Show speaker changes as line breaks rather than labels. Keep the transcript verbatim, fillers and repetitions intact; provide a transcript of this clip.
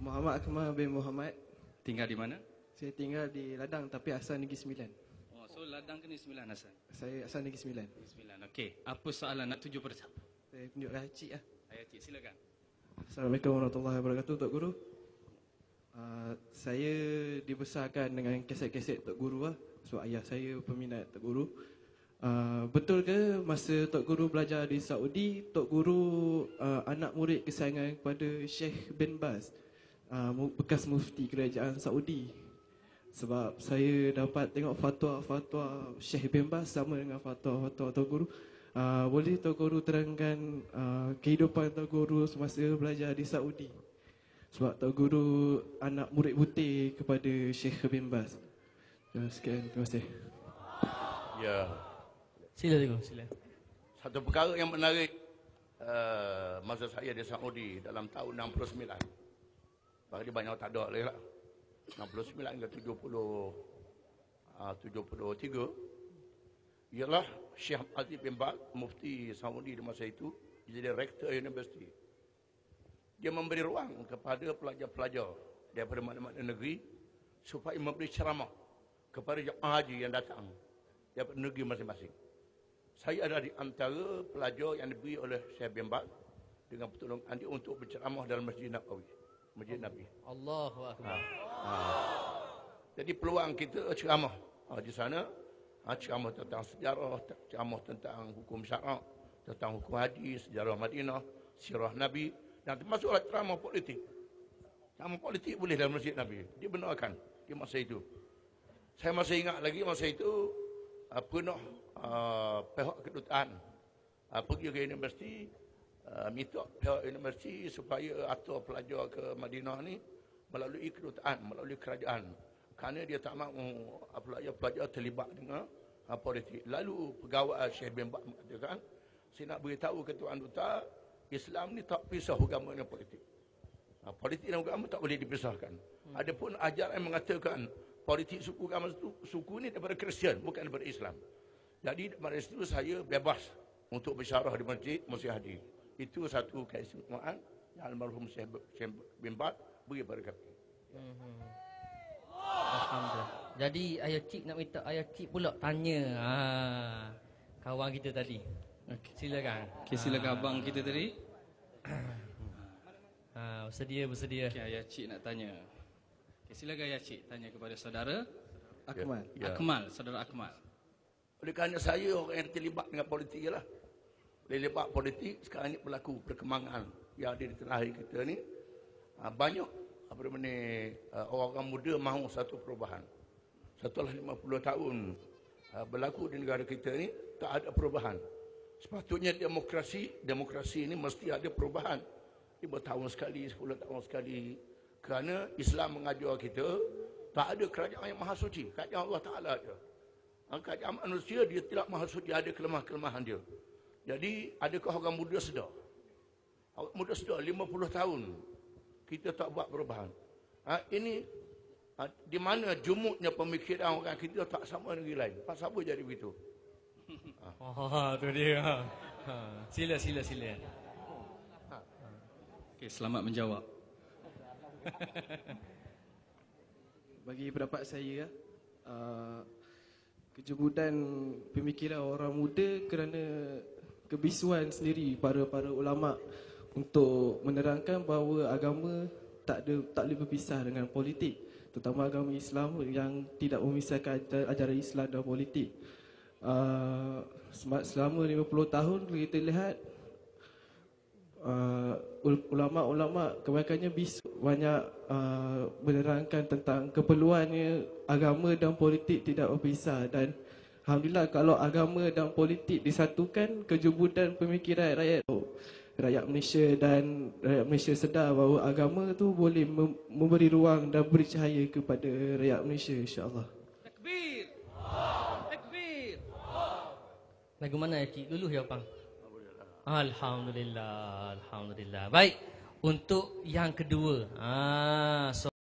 Muhammad Akmal bin Muhammad.
Tinggal di mana?
Saya tinggal di Ladang tapi asal Negeri Sembilan.
Oh, so Ladang ke Negeri Sembilan asal?
Saya asal Negeri Sembilan.
Negeri Sembilan. Okey. Apa soalan nak tuju pada siapa?
Saya tunjuklah cik lah.
Ayah cik, silakan.
Assalamualaikum warahmatullahi wabarakatuh, Tok Guru. Uh, saya dibesarkan dengan kaset-kaset Tok Guru lah. So ayah saya peminat Tok Guru. Uh, betul ke masa Tok Guru belajar di Saudi, Tok Guru uh, anak murid kesayangan kepada Sheikh bin Baz, uh, bekas mufti kerajaan Saudi? Sebab saya dapat tengok fatwa-fatwa Sheikh bin Baz sama dengan fatwa-fatwa Tok Guru. Uh, boleh Tok Guru terangkan uh, kehidupan Tok Guru semasa belajar di Saudi? Sebab Tok Guru anak murid butir kepada Sheikh bin Baz. Ya, sekian, terima kasih.
Ya.
Sila Cikgu, sila.
Satu perkara yang menarik uh, masa saya di Saudi dalam tahun enam puluh sembilan. Bagi banyak tak ada lagi lah. enam puluh sembilan hingga tujuh puluh, uh, tujuh puluh tiga. Ialah Syekh Aziz bin Baz, mufti Saudi di masa itu, jadi rektor universiti. Dia memberi ruang kepada pelajar-pelajar daripada mana-mana negeri supaya memberi ceramah kepada jemaah haji yang datang daripada negeri masing-masing. Saya ada di antara pelajar yang diberi oleh Syekh bin Baz dengan pertolongan dia untuk berceramah dalam Masjid Nabawi, Masjid Nabi.
Allahu Akbar.
Ha. Ha. Jadi peluang kita ceramah ha, di sana, ha, ceramah tentang sejarah, ceramah tentang hukum syarak, tentang hukum haji, sejarah Madinah, sirah Nabi, dan termasuklah ceramah politik. Ceramah politik boleh dalam Masjid Nabi. Dia benarkan di masa itu. Saya masih ingat lagi masa itu uh, pernah uh, pihak kedutaan uh, pergi ke universiti, uh, minta pihak universiti supaya atur pelajar ke Madinah ni melalui kedutaan, melalui kerajaan. Kerana dia tak mahu uh, pelajar-pelajar terlibat dengan uh, politik. Lalu pegawai Syekh bin Baz mengatakan, saya nak beritahu ke Tuan Duta, Islam ni tak pisah agama dengan politik. Uh, politik dan agama tak boleh dipisahkan. Hmm. Adapun ajaran yang mengatakan politik suku agama itu, suku ni daripada Kristian, bukan daripada Islam. Jadi daripada situ saya bebas untuk bersyarah di masjid, masjid haji. Itu satu keistimewaan yang almarhum Syekh bin Baz beri kepada kami.
Hmm. Alhamdulillah. Jadi ayah cik nak minta ayah cik pula tanya ha, kawan kita tadi.
Okey.
Silakan.
Okey, silakan ha. Abang kita tadi.
Ha, bersedia, bersedia.
Okey, ayah cik nak tanya. Okey, silakan ayah cik tanya kepada saudara
Akmal.
Ya.
Akmal, saudara Akmal.
Oleh kerana saya orang yang terlibat dengan politik lah. Terlibat politik, sekarang ni berlaku perkembangan yang ada di tanah air kita ni. Banyak apa namanya orang-orang muda mahu satu perubahan. Setelah lima puluh tahun berlaku di negara kita ni, tak ada perubahan. Sepatutnya demokrasi, demokrasi ini mesti ada perubahan. lima tahun sekali, sepuluh tahun sekali. Kerana Islam mengajar kita, tak ada kerajaan yang maha suci. Kerajaan Allah Ta'ala je. Kerajaan manusia, dia tidak maha suci, ada kelemah-kelemahan dia. Jadi, adakah orang muda sedar? Orang muda sedar, lima puluh tahun, kita tak buat perubahan. Ha, ini, ha, di mana jumutnya pemikiran orang kita tak sama negeri lain. Pasal apa jadi begitu?
Ha. Oh, tu dia. Ha. Sila, sila, sila.
Ha. Okey, selamat menjawab.
Bagi pendapat saya, uh, kejemudan pemikiran orang muda kerana kebisuan sendiri para para ulama untuk menerangkan bahawa agama tak ada tak boleh berpisah dengan politik, terutama agama Islam yang tidak memisahkan ajaran Islam dan politik. Uh, selama lima puluh tahun kita lihat uh, ulama-ulama kebanyakannya bisu banyak uh, menerangkan tentang keperluannya agama dan politik tidak berpisah, dan alhamdulillah kalau agama dan politik disatukan, kejubudan pemikiran rakyat rakyat Malaysia dan rakyat Malaysia sedar bahawa agama tu boleh mem- memberi ruang dan beri cahaya kepada rakyat Malaysia, insya-Allah.
Takbir. Takbir.
Lagu mana ya cik? Dulu ya bang. Alhamdulillah, alhamdulillah. Baik, untuk yang kedua. Ah, so